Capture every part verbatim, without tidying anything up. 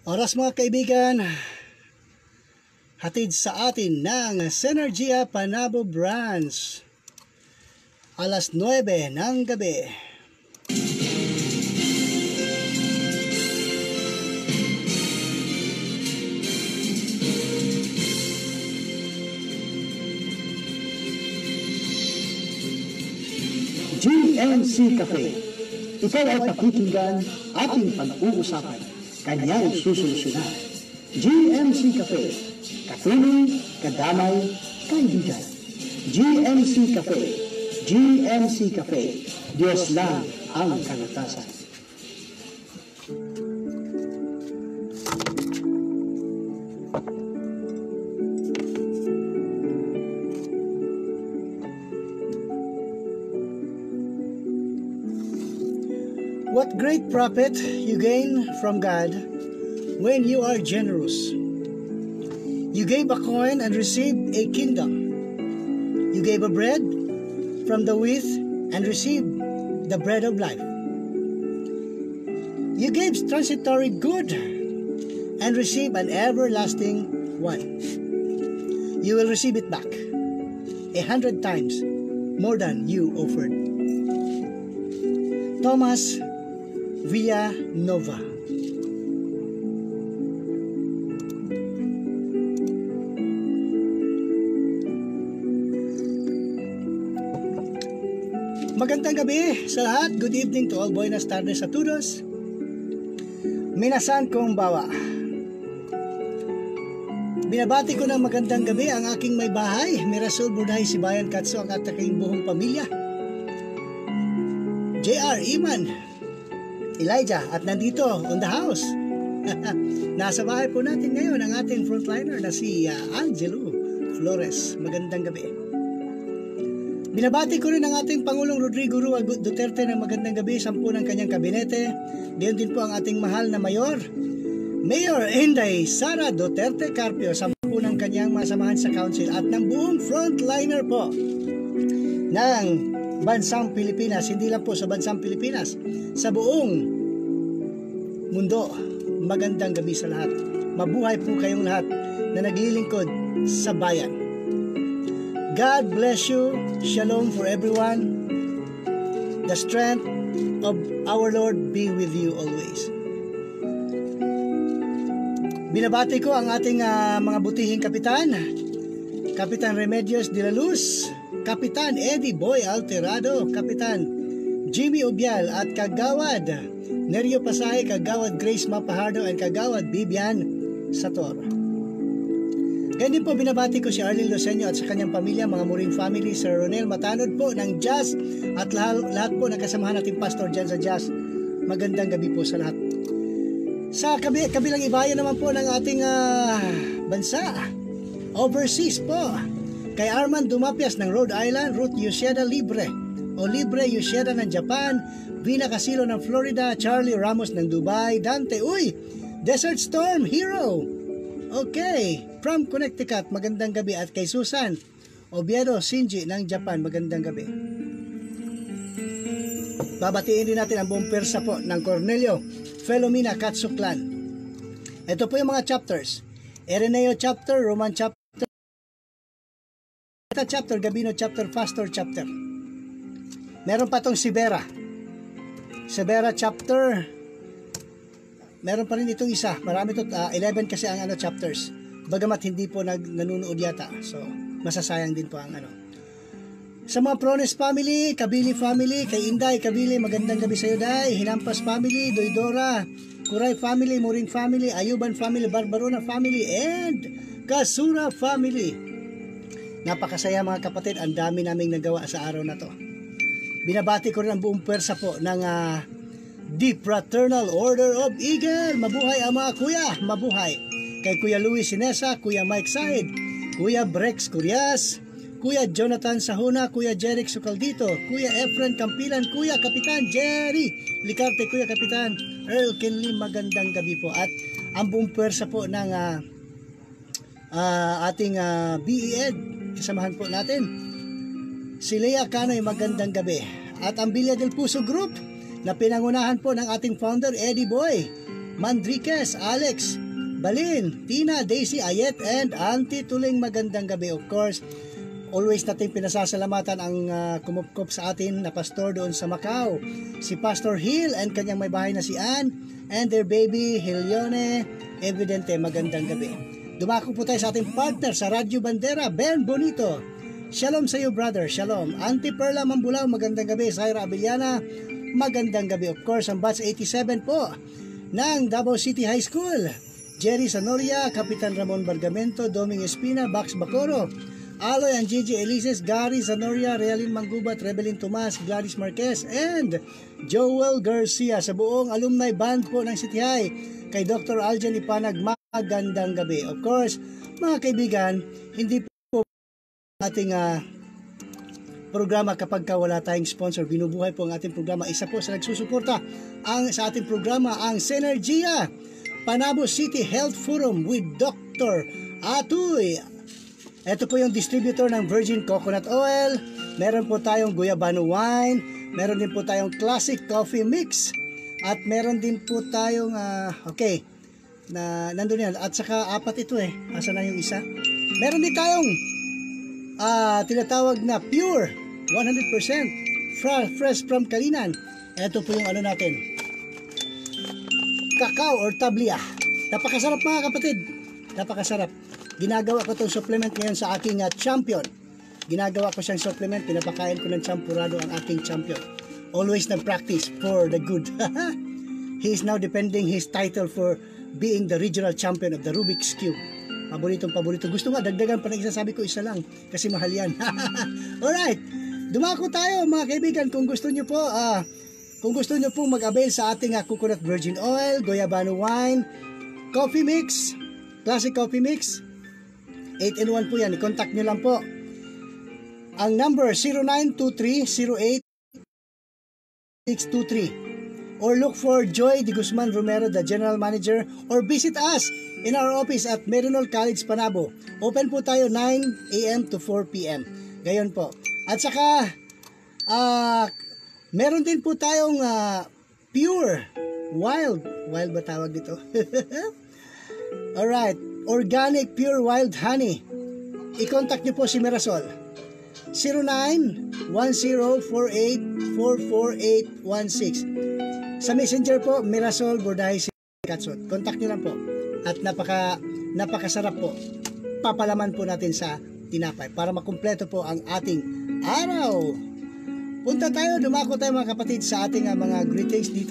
Oras mga kaibigan, hatid sa atin ng Synergia Panabo Branch. Alas nuwebe ng gabi. G M C Café. Ikaw ay pakikinggan, ating pag-uusapan, kanyang susolusyonan. G M C Café. Katuloy, kadamay, kaibigan. G M C Café. G M C Café. Diyos lang ang kalatasan. What great profit you gain from God when you are generous. You gave a coin and received a kingdom. You gave a bread from the wheat and received the bread of life. You gave transitory good and received an everlasting one. You will receive it back a hundred times more than you offered. Thomas Via Nova. Magandang gabi sa lahat. Good evening to all. Buenas tardes a todos. Minasan kong bawa. Binabati ko ng magandang gabi ang aking may bahay, Mirasol Burdahay Sibayan Katso, ang aking buong pamilya. J R Iman Elijah, at nandito on the house. Nasa bahay po natin ngayon ang ating frontliner na si uh, Angelo Flores. Magandang gabi. Binabati ko rin ang ating Pangulong Rodrigo Rua Duterte ng magandang gabi, sampu ng kanyang kabinete. Diyan din po ang ating mahal na mayor, Mayor Inday Sara Duterte Carpio, sampu ng kanyang masamahan sa council at ng buong frontliner po ng bansang Pilipinas, hindi lang po sa bansang Pilipinas, sa buong mundo. Magandang gabi sa lahat. Mabuhay po kayong lahat na naglilingkod sa bayan. God bless you. Shalom for everyone. The strength of our Lord be with you always. Binabati ko ang ating uh, mga butihing kapitan, Kapitan Remedios de la Luz, Kapitan Eddie Boy Alterado, Kapitan Jimmy Ubial at Kagawad Nerio Pasay, Kagawad Grace Mapahardo, at Kagawad Bibian Sator. Ganyan din po binabati ko si Arlene Loseño at sa kanyang pamilya, mga Muring family, Sir Ronel Matanod po ng Jazz at lahat, lahat po ng kasamahan nating pastor dyan sa Jazz. Magandang gabi po sa lahat. Sa kabi, kabilang ibayan naman po ng ating uh, bansa, overseas po, kay Arman Dumapias ng Rhode Island, Ruth Yoshida Libre o Libre Yoshida ng Japan, Vina Casilo ng Florida, Charlie Ramos ng Dubai, Dante, uy, Desert Storm Hero, okay, from Connecticut, magandang gabi. At kay Susan Oviedo Shinji ng Japan, magandang gabi. Babatiin din natin ang buong persa po ng Cornelio Felomina Katsuklan. Ito po yung mga chapters: Ireneo chapter, Roman chapter, chapter, Gabino chapter, Pastor chapter. Meron pa tong Sibera. Sibera chapter. Meron pa rin itong isa. Marami to, uh, eleven kasi ang ano chapters. Bagamat hindi po nag nanunood yata. So, masasayang din po ang ano. Sa mga Prones family, Kabili family, kay Inday, Kabili, magandang gabi sa iyo, Day. Hinampas family, Doydora, Kuray family, Muring family, Ayuban family, Barbarona family, and Kasura family. Napakasaya mga kapatid, ang dami naming nagawa sa araw na to. Binabati ko rin ang buong pwersa po ng uh, The Fraternal Order of Eagle. Mabuhay ang mga kuya, mabuhay. Kay Kuya Luis Sinesa, Kuya Mike Said, Kuya Brex Curias, Kuya Jonathan Sahuna, Kuya Jeric Sucaldito, Kuya Efren Campilan, Kuya Kapitan Jerry Licarte, Kuya Kapitan Earl Kenley, magandang gabi po. At ang buong pwersa po ng uh, uh, ating uh, B E Ed, kasamahan po natin si Lea Canoy, magandang gabi. At ang Bilya del Puso Group na pinangunahan po ng ating founder Eddie Boy Mandriquez, Alex, Balin, Tina, Daisy, Ayet, and Auntie Tuling, magandang gabi. Of course, always natin pinasasalamatan ang uh, kumupkop sa atin na pastor doon sa Macau, si Pastor Hill and kanyang may bahay na si Ann and their baby Helione. Evidente, magandang gabi. Dumako po tayo sa ating partner sa Radyo Bandera, Ben Bonito. Shalom sa iyo, brother. Shalom. Auntie Perla Mambulao, magandang gabi. Zaira Abellana, magandang gabi. Of course, ang batch eighty-seven po ng Davao City High School. Jerry Sanoria, Kapitan Ramon Bargamento, Doming Espina, Bax Bacoro, Aloy and Gigi Elises, Gary Sanoria, Realin Manggubat, Rebelin Tomas, Gladys Marquez, and Joel Garcia sa buong alumni band po ng City High. Kay Doctor Aljan Ipanag, magandang gabi. Of course, mga kaibigan, hindi po ating uh, programa kapag ka wala tayong sponsor. Binubuhay po ang ating programa. Isa po sa nagsusuporta ang, sa ating programa, ang Synergia Panabo City Health Forum with Doctor Atoy. Ito po yung distributor ng Virgin Coconut Oil. Meron po tayong Guyabano Wine. Meron din po tayong Classic Coffee Mix. At meron din po tayong, uh, okay, na nandun yan. At saka apat ito eh. Asa na yung isa? Meron din tayong uh, tinatawag na pure one hundred percent fresh from Kalinan. Ito po yung ano natin, Kakao or tablia. Napakasarap mga kapatid. Napakasarap. Ginagawa ko itong supplement ngayon sa aking uh, champion. Ginagawa ko siyang supplement. Pinapakain ko ng champurado ang aking champion. Always nag-practice for the good. He is now defending his title for being the regional champion of the Rubik's Cube. Paboritong paborito. Gusto nga, dagdagan pa ng isa. Sabi ko isa lang. Kasi mahal yan. Alright. Dumako tayo mga kaibigan. Kung gusto nyo po, ah, uh, Kung gusto nyo pong mag-avail sa ating uh, coconut virgin oil, Guyabano wine, coffee mix, classic coffee mix, eight in one po yan. I-contact nyo lang po. Ang number zero nine two three zero eight six two three or look for Joy de Guzman Romero, the General Manager, or visit us in our office at Meronol College, Panabo. Open po tayo nine a m to four p m Gayon po. At saka, ah... Uh, meron din po tayong uh, pure, wild, wild ba tawag dito? Alright, organic pure wild honey. I-contact nyo po si Mirasol. zero nine one zero four eight four four eight one six. Sa messenger po, Mirasol Bordahay Katsot. Contact nyo lang po. At napaka, napakasarap po. Papalaman po natin sa tinapay para makumpleto po ang ating araw. Punta tayo, dumako tayo mga kapatid sa ating uh, mga greetings dito.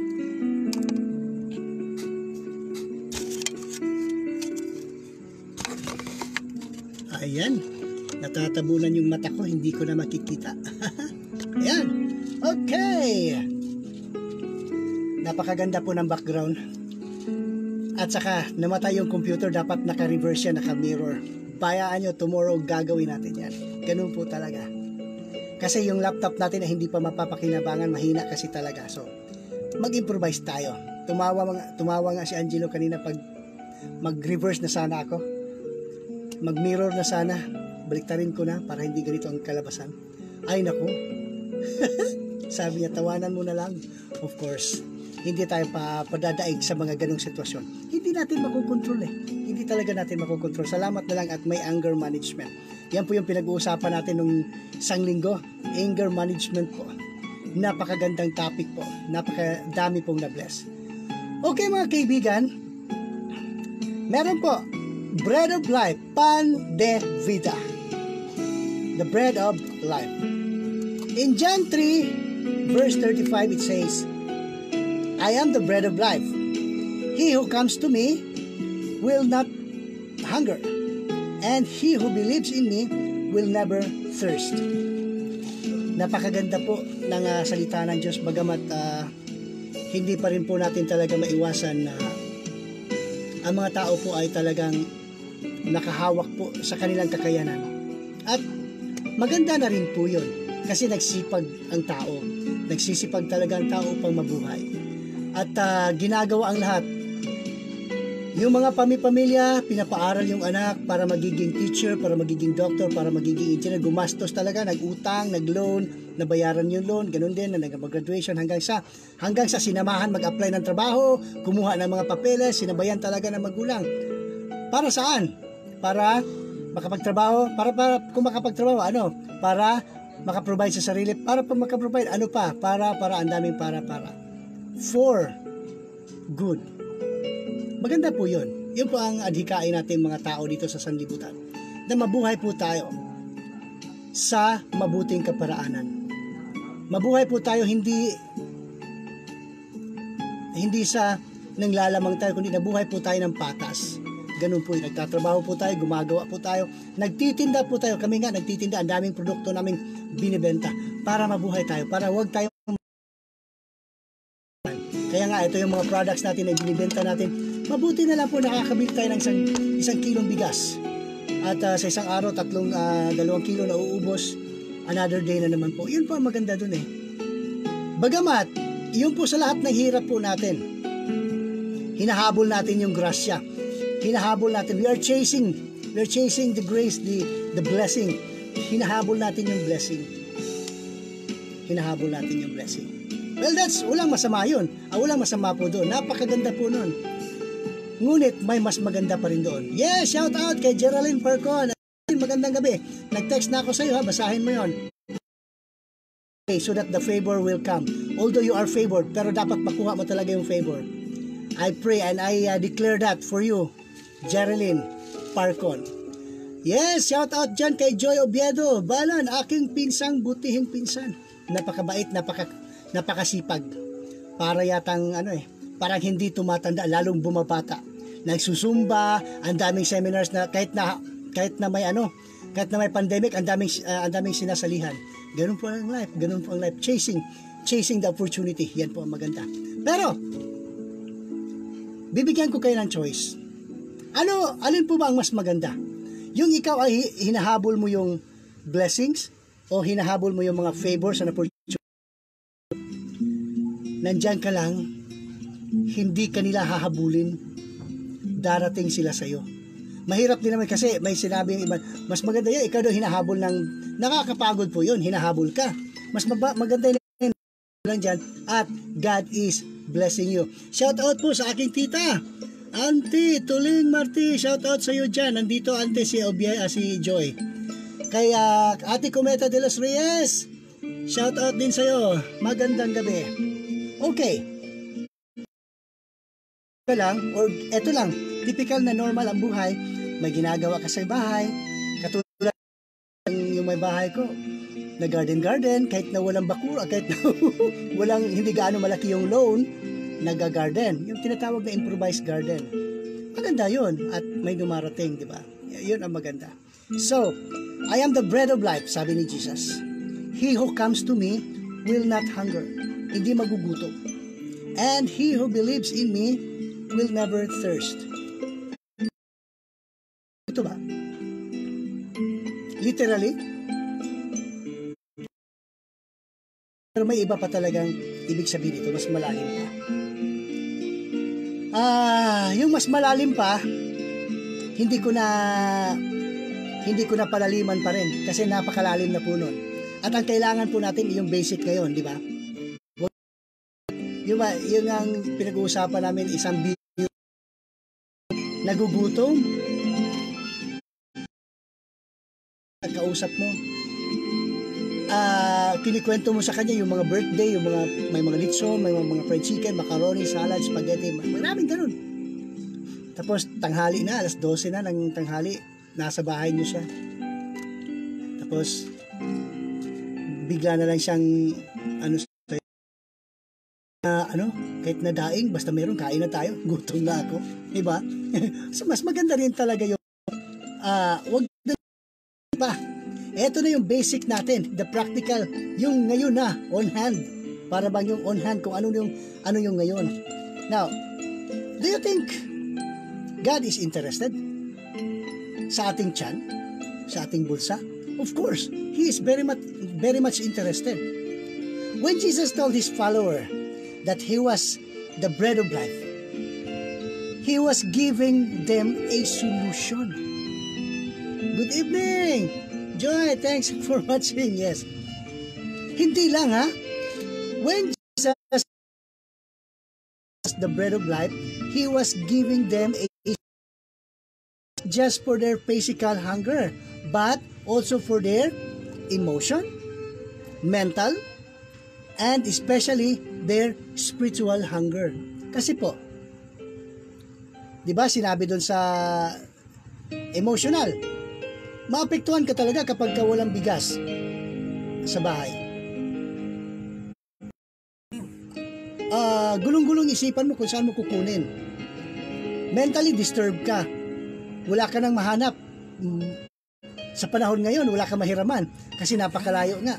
Ayan, natatabunan yung mata ko, hindi ko na makikita. Ayan, okay. Napakaganda po ng background. At saka, namatay yung computer, dapat naka-reverse yan, naka-mirror. Bayaan nyo, tomorrow gagawin natin yan. Ganun po talaga. Kasi yung laptop natin ay hindi pa mapapakinabangan, mahina kasi talaga. So, mag-improvise tayo. Tumawa, mga, tumawa nga si Angelo kanina pag mag-reverse na sana ako. Mag-mirror na sana. Baliktarin ko na para hindi ganito ang kalabasan. Ay naku. Sabi niya, tawanan mo na lang. Of course, hindi tayo pa padadaig sa mga ganong sitwasyon. Hindi natin makukontrol eh. Hindi talaga natin makukontrol. Salamat na lang at may anger management. Yan po yung pinag-uusapan natin nung isang linggo. Anger management po. Napakagandang topic po. Napakadami pong na-bless. Okay mga kaibigan, meron po Bread of Life, Pan de Vida. The Bread of Life. In John three, verse thirty-five, it says, I am the bread of life. He who comes to me will not hunger, and he who believes in me will never thirst. Napakaganda po ng uh, salita ng Diyos, bagamat uh, hindi pa rin po natin talaga maiwasan na uh, ang mga tao po ay talagang nakahawak po sa kanilang kakayanan. At maganda na rin po yun kasi nagsipag ang tao. Nagsisipag talaga ang tao upang mabuhay. At uh, ginagawa ang lahat Yung mga pamipamilya, pinapaaral yung anak para magiging teacher, para magiging doctor, para magiging engineer. Gumastos talaga, nag-utang, nag-loan, nabayaran yung loan, ganun din, na nag-graduation hanggang sa, hanggang sa sinamahan mag-apply ng trabaho, kumuha ng mga papeles, sinabayan talaga ng magulang. Para saan? Para makapagtrabaho, para, para kung makapagtrabaho, ano? Para makaprovide sa sarili, para pa makaprovide, ano pa? Para, para, ang daming para, para. For good. Maganda po yun. Yun po ang adhikain natin mga tao dito sa sanlibutan. Na mabuhay po tayo sa mabuting kaparaanan. Mabuhay po tayo hindi hindi sa nanglalamang tayo, kundi nabuhay po tayo ng patas. Ganun po yun. Nagtatrabaho po tayo, gumagawa po tayo, nagtitinda po tayo. Kami nga nagtitinda, ang daming produkto naming binibenta para mabuhay tayo, para wag tayo. Kaya nga ito yung mga products natin na binibenta natin. Mabuti na lang po nakakabili tayo ng isang, isang kilong bigas. At uh, sa isang araw, tatlong, uh, dalawang kilo na uubos. Another day na naman po. Yun po ang maganda dun eh. Bagamat, yun po sa lahat ng hirap po natin. Hinahabol natin yung grasya. Hinahabol natin. We are chasing. We are chasing the grace, the, the blessing. Hinahabol natin yung blessing. Hinahabol natin yung blessing. Well, that's, walang masama yun. Ah, walang masama po doon. Napakaganda po nun. Ngunit may mas maganda pa rin doon. Yes, shout out kay Geraldine Parcon. Magandang gabi. Nag-text na ako sa iyo ha, basahin mo yon. Okay, so that the favor will come. Although you are favored, pero dapat makuha mo talaga yung favor. I pray and I uh, declare that for you, Geraldine Parcon. Yes, shout out dyan kay Joy Obiedo. Balan, aking pinsang butihing pinsan. Napakabait, napaka, napakasipag. Para yatang ano eh, parang hindi tumatanda, lalong bumabata. Nagsusumba, ang daming seminars na kahit na kahit na may ano, kahit na may pandemic, ang daming uh, ang daming sinasalihan. Ganun po ang life, ganun po ang life, chasing chasing the opportunity. Yan po ang maganda. Pero bibigyan ko kayo ng choice. Ano, alin po ba ang mas maganda? Yung ikaw ay hinahabol mo yung blessings o hinahabol mo yung mga favors and opportunities? Nandyan ka lang, hindi ka nila hahabulin, darating sila sa'yo. Mahirap din naman kasi may sinabi yung iba, mas maganda yan, ikaw daw hinahabol ng, nakakapagod po yun, hinahabol ka. Mas maba, maganda yun lang dyan, at God is blessing you. Shout out po sa aking tita, Auntie Tuling Marti, shout out sa iyo dyan. Nandito Auntie si, Obia, uh, si Joy. Kaya uh, Ate Cometa de los Reyes, shout out din sa iyo. Magandang gabi. Okay. Ito lang, or ito lang, typical na normal ang buhay, may ginagawa ka sa bahay, katulad yung may bahay ko, na garden-garden, kahit na walang bakura, kahit na walang, hindi gaano malaki yung lawn, nag-garden, yung tinatawag na improvised garden. Maganda yun, at may dumarating, di ba? Yun ang maganda. So, I am the bread of life, sabi ni Jesus. He who comes to me will not hunger, hindi magugutom. And he who believes in me will never thirst. Ito ba? Literally? Pero may iba pa talagang ibig sabihin ito, mas malalim pa. Ah, yung mas malalim pa, hindi ko na hindi ko na palaliman pa rin kasi napakalalim na po nun. At ang kailangan po natin yung basic ngayon, di ba? Yung, yung ang pinag-uusapan namin isang video, nagugutom, nagkausap mo, uh, kinikwento mo sa kanya yung mga birthday, yung mga may mga litson, may mga, mga fried chicken, macaroni, salad, spaghetti, maraming ganun. Tapos tanghali na, alas dose na ng tanghali, nasa bahay niyo siya. Tapos bigla na lang siyang ano Uh, ano, kahit na daing, basta meron, kain na tayo, gutom na ako, diba? So, mas maganda rin talaga yung, uh, wag na pa. Ito na yung basic natin, the practical, yung ngayon na, on hand, para bang yung on hand, kung ano yung, ano yung ngayon. Now, do you think God is interested sa ating tiyan, sa ating bulsa? Of course, He is very much, very much interested. When Jesus told His follower that He was the bread of life, He was giving them a solution. Good evening! Joy, thanks for watching. Yes. Hindi lang ha. When Jesus was the bread of life, He was giving them a just for their physical hunger, but also for their emotion, mental, and especially their spiritual hunger. Kasi po, di ba sinabi doon sa emotional, maapektuhan ka talaga kapag ka walang bigas sa bahay. Uh, gulong-gulong isipan mo kung saan mo kukunin. Mentally disturbed ka. Wala ka nang mahanap. Sa panahon ngayon, wala ka mahiraman kasi napakalayo nga.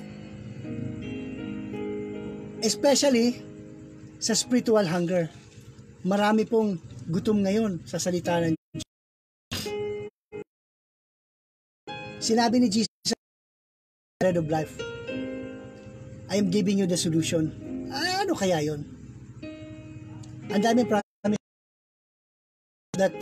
Especially sa spiritual hunger. Marami pong gutom ngayon sa salita ng Diyos. Sinabi ni Jesus, bread of life, I am giving you the solution. Ah, ano kaya yon? Ang daming promise that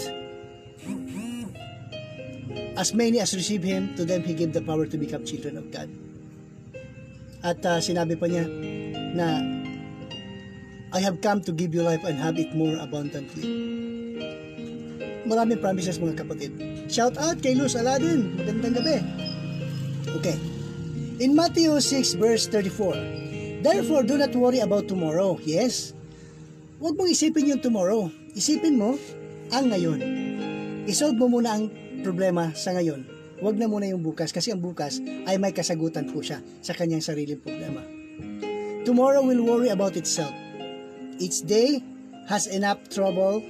as many as receive Him, to them He gave the power to become children of God. At uh, sinabi pa niya na I have come to give you life and have it more abundantly. Maraming promises mga kapatid. Shout out kay Luz Aladin. Magandang gabi. Okay. In Matthew six verse thirty-four, therefore do not worry about tomorrow. Yes. Huwag mong isipin yung tomorrow. Isipin mo ang ngayon. Isolve mo muna ang problema sa ngayon. Huwag na muna yung bukas kasi ang bukas ay may kasagutan po siya sa kanyang sariling problema. Tomorrow will worry about itself. Each day has enough trouble.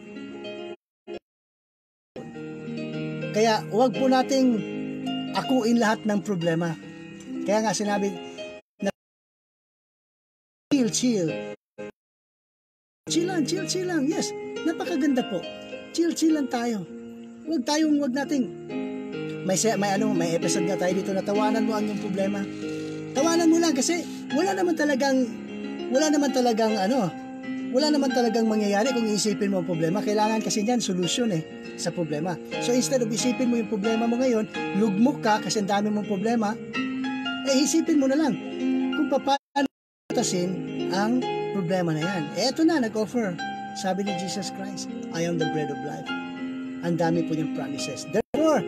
Kaya huwag po nating akuin lahat ng problema. Kaya nga sinabi na chill, chill. Chill lang, chill, chill lang. Yes, napakaganda po. Chill, chill lang tayo. Huwag tayong, huwag nating may, may, ano, may episode nga tayo dito na tawanan mo ang iyong problema. Tawanan mo lang kasi wala naman talagang wala naman talagang ano wala naman talagang mangyayari kung iisipin mo ang problema. Kailangan kasi niyan solusyon eh sa problema. So instead of isipin mo yung problema mo ngayon, lugmok ka kasi ang dami mong problema, eh isipin mo na lang kung paano tutasin ang problema na yan. Eh eto na, nag-offer. Sabi ni Jesus Christ, I am the bread of life. Ang dami po niyang promises. Therefore,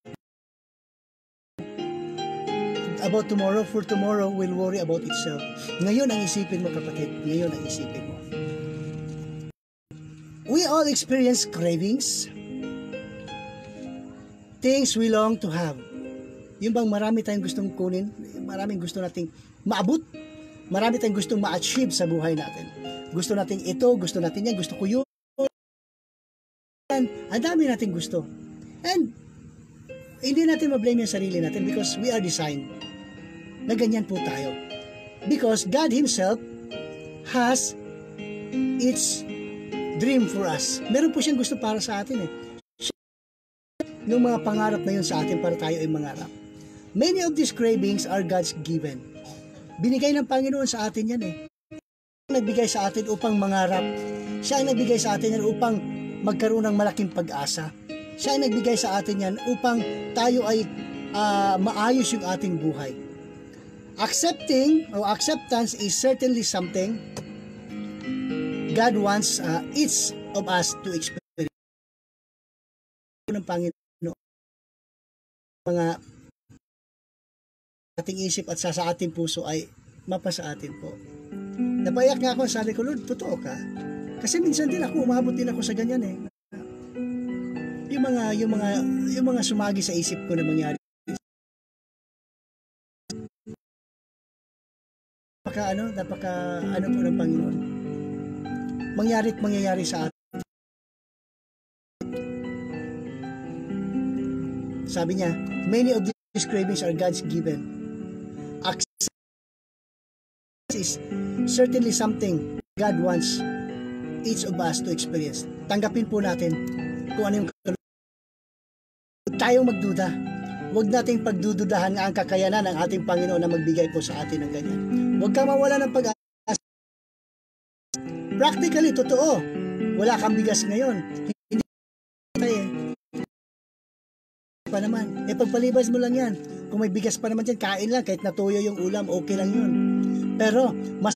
about tomorrow, for tomorrow will worry about itself. Ngayon ang isipin mo kapatid, ngayon ang isipin mo. We all experience cravings, things we long to have. Yung bang marami tayong gustong kunin, maraming gusto nating maabot, marami tayong gustong ma-achieve sa buhay natin. Gusto nating ito, gusto natin yan, gusto ko yun. Ang dami nating gusto. And hindi natin ma-blame yung sarili natin because we are designed na ganyan po tayo. Because God Himself has its dream for us. Meron po siyang gusto para sa atin eh. Yung mga pangarap na yun sa atin para tayo ay mangarap. Many of these cravings are God's given. Binigay ng Panginoon sa atin yan eh. Siya ang nagbigay sa atin upang mangarap. Siya ang nagbigay sa atin yan upang magkaroon ng malaking pag-asa. Siya ang nagbigay sa atin yan upang tayo ay uh, maayos yung ating buhay. Accepting or acceptance is certainly something God wants uh, each of us to experience. Ng Panginoon, mga ating isip at sa, sa ating puso ay mapa sa atin po. Napayak nga ako, sabi ko, Lord, totoo ka? Kasi minsan din ako, umabot din ako sa ganyan eh. Yung mga, yung mga, yung mga sumagi sa isip ko na mangyari. Napaka ano, napaka ano po ng Panginoon. Mangyari at mangyayari sa atin. Sabi niya, many of these cravings are God's given. Access is certainly something God wants each of us to experience. Tanggapin po natin kung ano yung huwag tayong magduda. Huwag nating pagdududahan nga ang kakayanan ng ating Panginoon na magbigay po sa atin ng ganyan. Huwag kang mawala ng pag-asa. Practically, totoo. wala kang bigas ngayon. Hindi tayo eh. Pa naman. Eh pagpalibas mo lang yan. Kung may bigas pa naman dyan, kain lang. Kahit natuyo yung ulam, okay lang yun. Pero, mas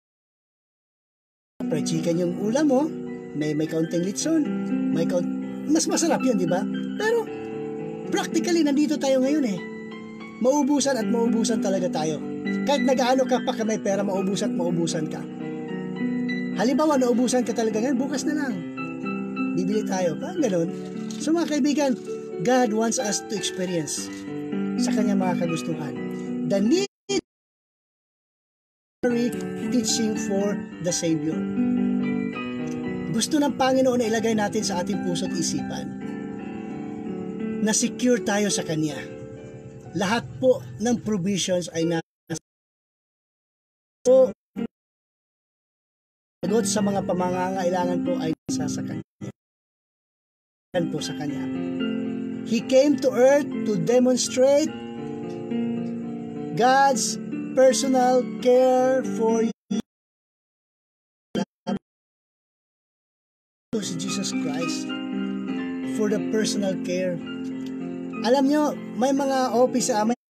fried chicken yung ulam mo, may, may kaunting litson, may kaunt... mas masarap yun, di ba? Pero, practically, nandito tayo ngayon eh. Maubusan at maubusan talaga tayo. Kahit nag-aano ka pa ka may pera, maubusan at maubusan ka. Halimbawa, naubusan ka talaga ngayon, bukas na lang. Bibili tayo. Parang ganun. So mga kaibigan, God wants us to experience sa kanyang mga kagustuhan the necessary teaching for the Savior. Gusto ng Panginoon na ilagay natin sa ating puso at isipan na secure tayo sa Kanya. Lahat po ng provisions ay nasa po, sagot sa mga pamangangailangan po ay nasa sa Kanya. Yan po sa Kanya. He came to earth to demonstrate God's personal care for you. To si Jesus Christ for the personal care. Alam nyo, may mga office, uh, may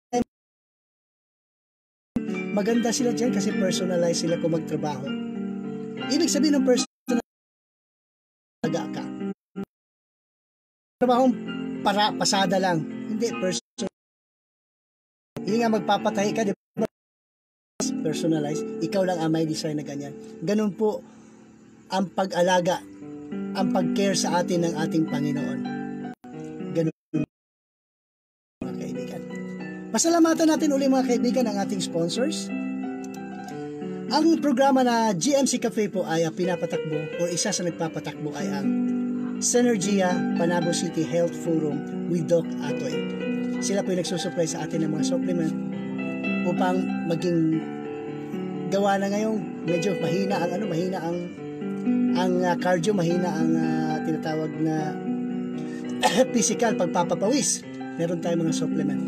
maganda sila dyan kasi personalized sila kung magtrabaho. Ibig sabihin ng personal talaga ka. Trabahong para pasada lang. Hindi, personal. Hindi nga magpapatahi ka, di ba? Personalized. Ikaw lang ang may design na ganyan. Ganun po ang pag-alaga, ang pag-care sa atin ng ating Panginoon. Ganun mga kaibigan. Pasalamatan natin uli mga kaibigan ang ating sponsors. Ang programa na G M C Café po ay pinapatakbo o isa sa nagpapatakbo ay ang Synergia Panabo City Health Forum with Doc Atoy. Sila po yung nagsusupply sa atin ng mga supplement upang maging gawa na ngayong medyo mahina ang ano, mahina ang ang uh, cardio, mahina ang uh, tinatawag na physical pagpapapawis. Meron tayong mga supplement.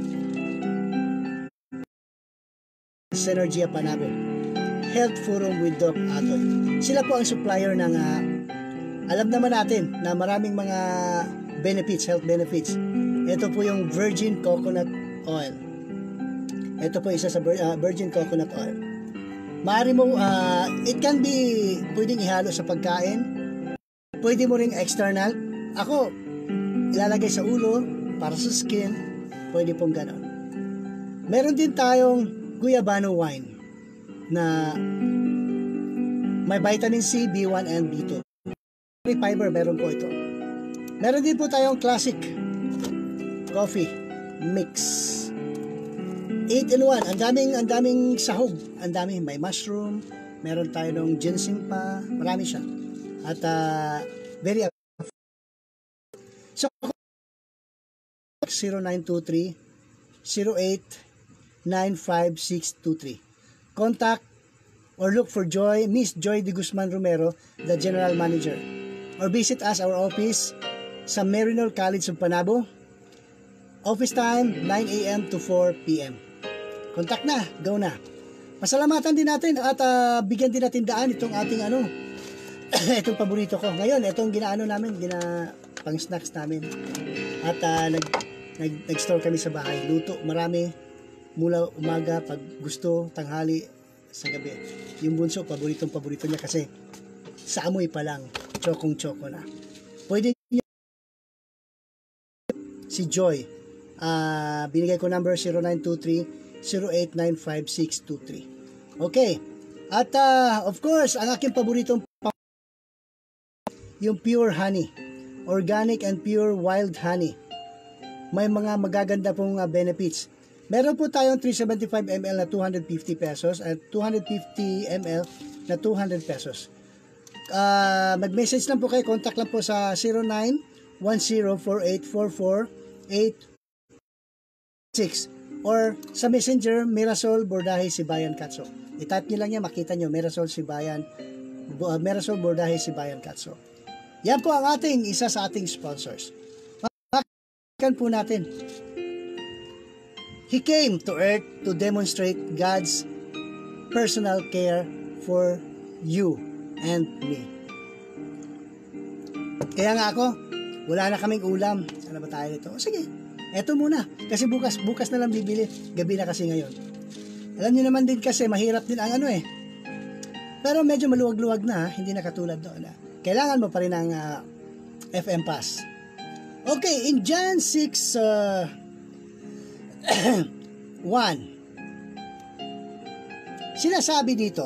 Synergia Panabo Health Forum with Doc Atoy. Sila po ang supplier ng uh, alam naman natin na maraming mga benefits, health benefits. Ito po yung virgin coconut oil. Ito po isa sa uh, virgin coconut oil. Maaari mo, uh, it can be, pwedeng ihalo sa pagkain. Pwede mo ring external. Ako, ilalagay sa ulo, para sa skin. Pwede pong ganon. Meron din tayong guyabano wine na may vitamin C, B one, and B two. Fiber, meron po ito. Meron din po tayong classic coffee mix. eight in one. Ang daming, ang daming sahog. Ang daming, may mushroom. Meron tayo ng ginseng pa. Marami siya. At uh, very so zero nine two three, zero eight nine five six two three. Contact or look for Joy, Miss Joy de Guzman Romero, the General Manager. Or visit us our office sa Marinol College of Panabo. Office time nine a m to four p m Contact na, go na. Pasalamatan din natin at uh, bigyan din natin daan itong ating ano, itong paborito ko. Ngayon, itong ginaano namin, gina pang snacks namin. At uh, nag, nag nag-store kami sa bahay. Luto, marami mula umaga pag gusto, tanghali, sa gabi. Yung bunso, paboritong paborito niya kasi sa amoy pa lang, chokong-choko na. Pwede niyo si Joy. Uh, binigay ko number zero nine two three, zero eight nine five six two three. Okay. At uh, of course, ang aking paboritong yung pure honey. Organic and pure wild honey. May mga magaganda pong uh, benefits. Meron po tayong three seventy-five milliliters na two hundred fifty pesos at two hundred fifty milliliters na two hundred pesos. Uh, mag-message lang po kayo, contact lang po sa zero nine one zero four eight four four eight six or sa Messenger Mirasol Bordahe Sibayan Katso. I-type nyo lang yan, makita nyo Mirasol Sibayan uh, Mirasol Bordahe Sibayan Katso. Yan po ang ating isa sa ating sponsors. Makan po natin. He came to earth to demonstrate God's personal care for you and me. Kaya nga ako, wala na kaming ulam. Ano ba tayo nito? O, sige, eto muna. Kasi bukas, bukas na lang bibili. Gabi na kasi ngayon. Alam niyo naman din kasi, mahirap din ang ano eh. Pero medyo maluwag-luwag na, hindi na katulad doon. Kailangan mo pa rin ang uh, F M Pass. Okay, in John six, uh, one, sinasabi dito,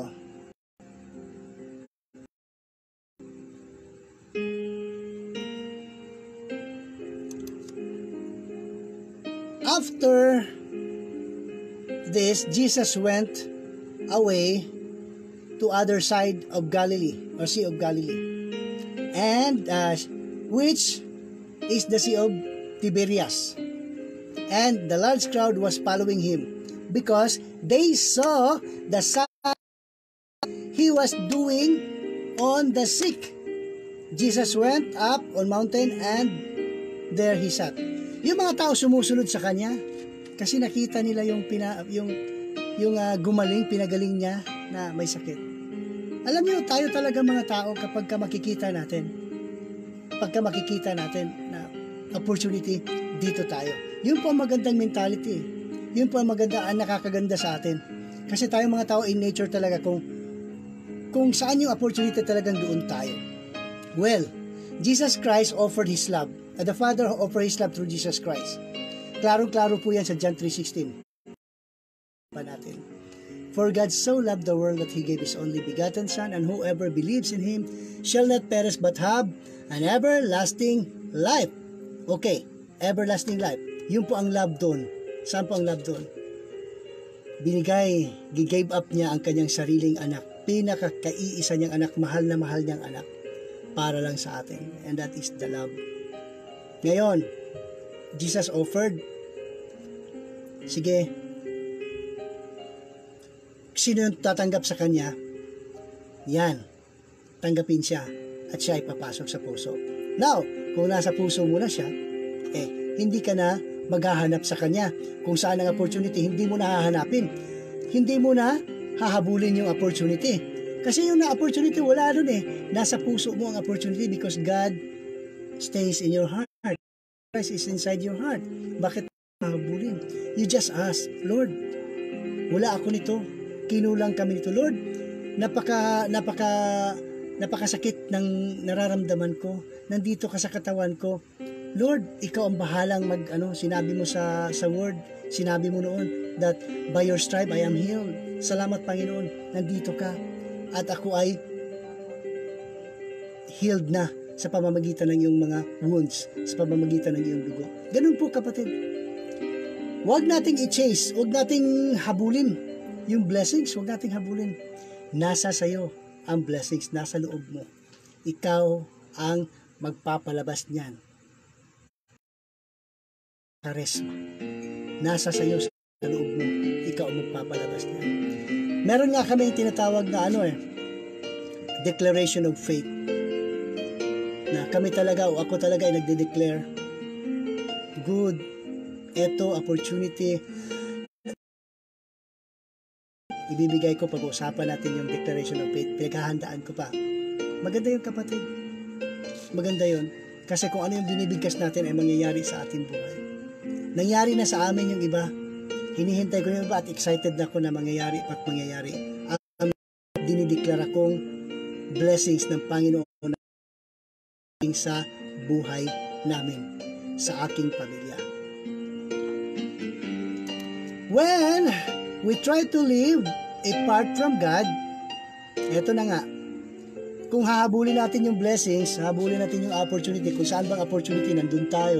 after this, Jesus went away to other side of Galilee, or Sea of Galilee, and uh, which is the Sea of Tiberias. And the large crowd was following him, because they saw the sign he was doing on the sick. Jesus went up on mountain, and there he sat. Yung mga tao sumusunod sa kanya kasi nakita nila yung pina, yung yung uh, gumaling, pinagaling niya na may sakit. Alam niyo, tayo talaga mga tao, kapag ka makikita natin, pagka makikita natin na opportunity, dito tayo. Yun po ang magandang mentality. Yun po ang maganda, ang nakakaganda sa atin. Kasi tayo mga tao in nature talaga, kung kung saan yung opportunity, talagang doon tayo. Well, Jesus Christ offered His love. The Father offered His love through Jesus Christ. Klarong-klaro po yan sa John three sixteen. Pa natin. For God so loved the world that He gave His only begotten Son, and whoever believes in Him shall not perish but have an everlasting life. Okay, everlasting life. Yun po ang love doon. Saan po ang love doon? Binigay, gigave up niya ang kanyang sariling anak. Pinakakaiisa niyang anak, mahal na mahal niyang anak, para lang sa atin. And that is the love. Ngayon, Jesus offered, sige, sino yung tatanggap sa kanya? Yan, tanggapin siya at siya ay papasok sa puso. Now, kung nasa puso mo na siya, eh, hindi ka na maghahanap sa kanya. Kung saan ang opportunity, hindi mo na hahanapin. Hindi mo na hahabulin yung opportunity. Kasi yung na-opportunity, wala doon eh. Nasa puso mo ang opportunity, because God stays in your heart. Christ is inside your heart. Bakit hahabulin? You just ask, Lord, wala ako nito. Kinulang kami nito. Lord, napaka, napaka, napakasakit ng nararamdaman ko. Nandito ka sa katawan ko. Lord, ikaw ang bahalang mag, ano, sinabi mo sa, sa word, sinabi mo noon, that by your stripe I am healed. Salamat, Panginoon, nandito ka. At ako ay healed na sa pamamagitan ng iyong mga wounds, sa pamamagitan ng iyong dugo. Ganun po, kapatid. Huwag nating i-chase, huwag nating habulin yung blessings, huwag nating habulin. Nasa sayo ang blessings, nasa loob mo. Ikaw ang magpapalabas niyan. Karesma. Nasa sayo sa loob mo, ikaw ang magpapalabas niyan. Meron nga kami yung tinatawag na ano eh, declaration of faith. Na kami talaga, o ako talaga ay nagde-declare, good, eto, opportunity, ibibigay ko, pag-uusapan natin yung declaration of faith, pinaghahandaan ko pa. Maganda yun, kapatid. Maganda yun. Kasi kung ano yung binibigkas natin ay mangyayari sa ating buhay. Nangyari na sa amin yung iba. Hinihintay ko yung iba at excited na ako na mangyayari at mangyayari. Ang dinideklara kong blessings ng Panginoon sa buhay namin, sa aking pamilya. When we try to live apart from God, eto na nga, kung hahabulin natin yung blessings, hahabulin natin yung opportunity, kung saan bang opportunity, nandun tayo,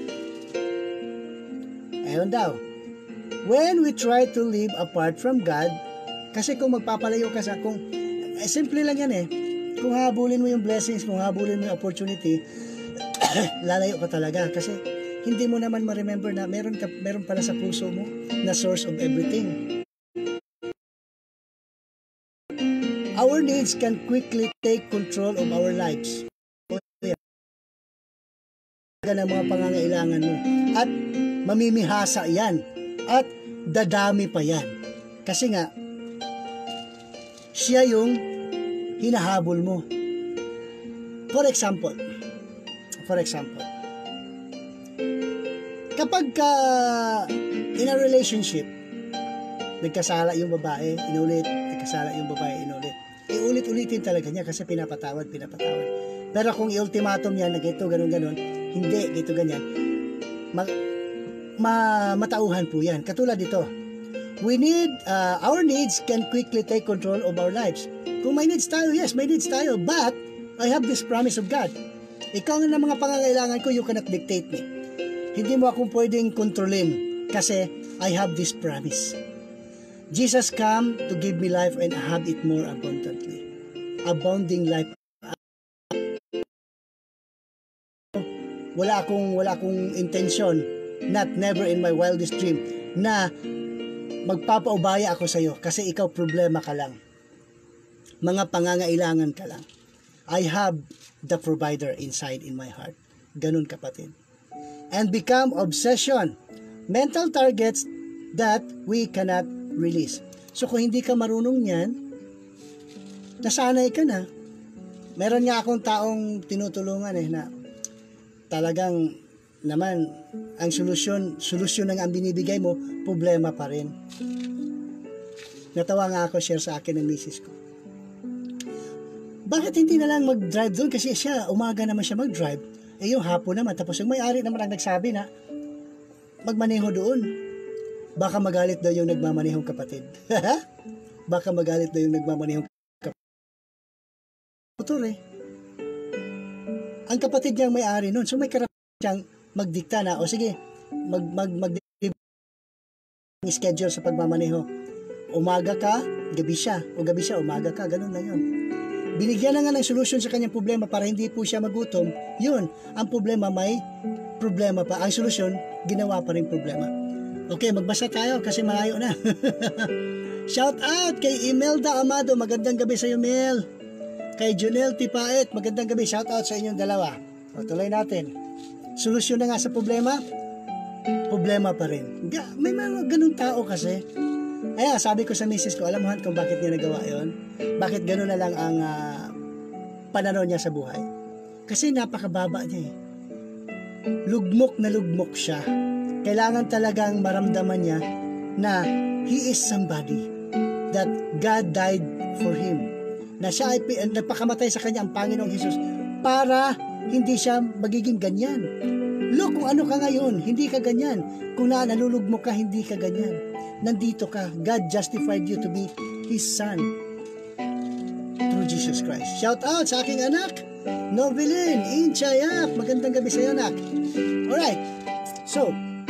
ayun daw, when we try to live apart from God, kasi kung magpapalayo ka sa, kung, eh, simple lang yan eh, kung habulin mo yung blessings, kung habulin mo yung opportunity, lalayo ka talaga. Kasi hindi mo naman ma-remember na meron, ka, meron pala sa puso mo na source of everything. Our needs can quickly take control of our lives. Ng mga pangangailangan mo. At mamimihasa yan. At dadami pa yan. Kasi nga, siya yung hinahabol mo. For example, For example, kapag ka in a relationship, nagkasala yung babae, inulit, nagkasala yung babae, inulit. Iulit-ulitin talaga niya kasi pinapatawad, pinapatawad. Pero kung i-ultimatum niya na ganito, ganun, ganun, hindi, ganito, ganyan, ma, ma, matauhan po yan. Katulad dito, we need, uh, our needs can quickly take control of our lives. Kung may needs tayo, yes, may needs tayo, but I have this promise of God. Ikaw nga na mga pangangailangan ko, you cannot dictate me. Hindi mo akong pwedeng kontrolin kasi I have this promise. Jesus come to give me life and have it more abundantly. Abounding life. Wala akong wala akong intention, not never in my wildest dream, na magpapaubaya ako sa iyo kasi ikaw problema ka lang. Mga pangangailangan ka lang. I have the provider inside in my heart. Ganun, kapatid. And become obsession. Mental targets that we cannot release. So kung hindi ka marunong yan, nasanay ka na. Meron nga akong taong tinutulungan eh na talagang naman ang solusyon, solusyon ng ang binibigay mo, problema pa rin. Natawa nga ako, share sa akin ng misis ko. Bakit hindi na lang mag-drive doon? Kasi siya, umaga naman siya mag-drive. Eh yung hapon naman. Tapos yung may-ari naman ang nagsabi na magmaneho doon. Baka magalit daw yung nagmamanehong kapatid. Baka magalit daw yung nagmamanehong kapatid. Motor eh. Ang kapatid niyang may-ari noon. So may karapatan siyang magdikta na, o sige, mag, mag, mag, schedule sa pagmamaneho. Umaga ka, gabi siya. O gabi siya, umaga ka. Ganun lang yun. Binigyan na nga ng solusyon sa kanyang problema para hindi po siya magutom. Yun, ang problema may problema pa. Ang solusyon, ginawa pa rin problema. Okay, magbasa tayo kasi malayo na. Shout out kay Imelda Amado. Magandang gabi sa iyo, Mel. Kay Junel Tipaet, magandang gabi. Shout out sa inyong dalawa. Patuloy natin. Solusyon na nga sa problema, problema pa rin. May mga ganun tao kasi. Ayan, sabi ko sa misis ko, alam mo kung bakit niya nagawa yon? Bakit ganun na lang ang uh, pananaw niya sa buhay? Kasi napakababa niya eh. Lugmok na lugmok siya. Kailangan talagang maramdaman niya na he is somebody, that God died for him. Na siya ay nagpakamatay sa kanya ang Panginoong Hesus para hindi siya magiging ganyan. Look, kung ano ka ngayon, hindi ka ganyan. Kung na nalulugmok ka, hindi ka ganyan. Nandito ka. God justified you to be His Son through Jesus Christ. Shout out sa aking anak, Novelin Inchayak. Magandang gabi sa iyo, anak. Alright. So,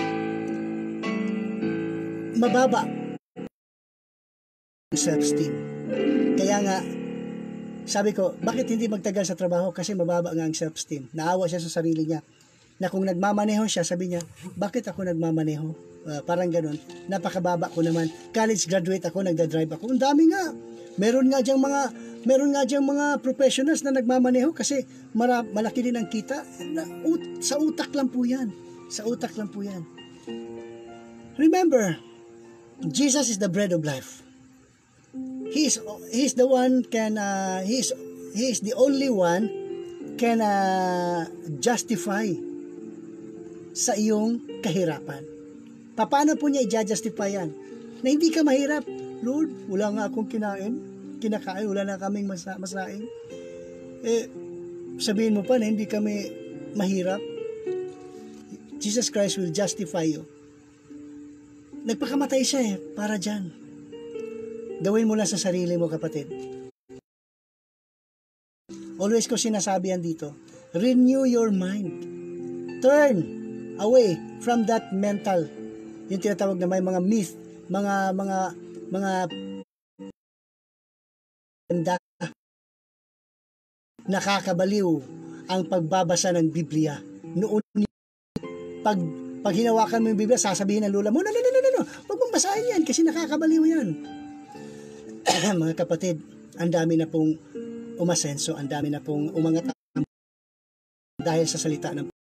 mababa self-esteem. Kaya nga, sabi ko, bakit hindi magtagal sa trabaho? Kasi mababa nga ang self-esteem. Naawa siya sa sarili niya. Na kung nagmamaneho siya, sabi niya, bakit ako nagmamaneho? Uh, parang ganun. Napakababa ko naman. College graduate ako, nagda-drive ako. Ang dami nga. Meron nga diyang mga, meron nga diyang mga professionals na nagmamaneho kasi mara, malaki din ang kita. Na, ut, sa utak lang po yan. Sa utak lang po yan. Remember, Jesus is the bread of life. He is, he is the one can, uh, he is, he is the only one can uh, justify sa iyong kahirapan. Paano po niya i-justify yan? Na hindi ka mahirap. Lord, wala nga akong kinain, kinakain, wala na kaming masa, masain. Eh, sabihin mo pa na hindi kami mahirap. Jesus Christ will justify you. Nagpakamatay siya eh, para dyan. Gawin mo lang sa sarili mo, kapatid. Always ko sinasabi yan dito. Renew your mind. Turn away from that mental, yung tinatawag na may mga myth, mga, mga, mga nakakabaliw ang pagbabasa ng Biblia. Noon, pag, pag hinawakan mo yung Biblia, sasabihin ng lula mo, no, no, no, no, no, no, huwag mong basahin yan kasi nakakabaliw yan. Mga kapatid, ang dami na pong umasenso, ang dami na pong umangat dahil sa salita ng